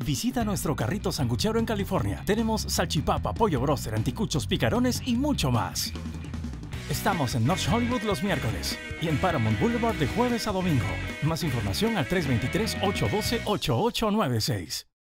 Visita nuestro carrito sanguchero en California. Tenemos salchipapa, pollo broster, anticuchos, picarones y mucho más. Estamos en North Hollywood los miércoles y en Paramount Boulevard de jueves a domingo. Más información al 323-812-8896.